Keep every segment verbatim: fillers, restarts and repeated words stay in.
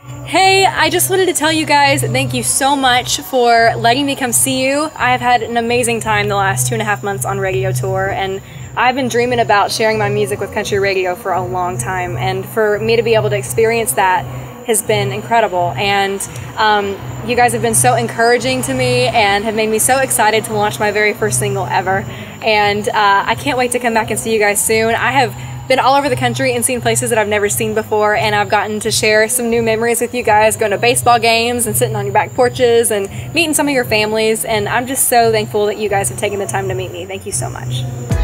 Hey, I just wanted to tell you guys thank you so much for letting me come see you. I have had an amazing time the last two and a half months on radio tour, and I've been dreaming about sharing my music with country radio for a long time, and for me to be able to experience that has been incredible. And um, you guys have been so encouraging to me and have made me so excited to launch my very first single ever. And uh, I can't wait to come back and see you guys soon. I have been all over the country and seen places that I've never seen before, and I've gotten to share some new memories with you guys, going to baseball games and sitting on your back porches and meeting some of your families, and I'm just so thankful that you guys have taken the time to meet me. Thank you so much.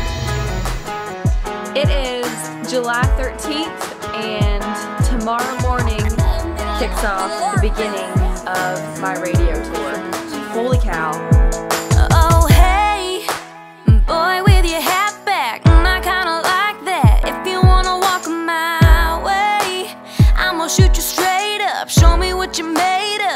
It is July thirteenth, and tomorrow morning kicks off the beginning of my radio tour. Holy cow. Oh hey, boy with your hat back, I kinda like that. If you wanna walk my way, I'ma shoot you straight up, show me what you're made of.